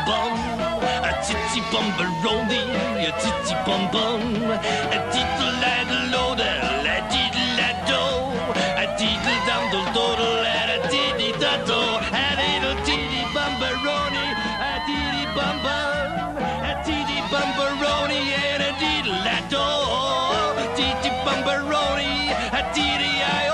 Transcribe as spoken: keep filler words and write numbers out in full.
bum, a titty bumbaroni, a titty bum bum, a tiddle lad loader, a diddle lad do, a diddle dum dum doodle, and a diddy do, a little titty bumbaroni, a diddy bum bum, a titty bumbaroni, and a diddle lad do, titty bumbaroni, a diddy I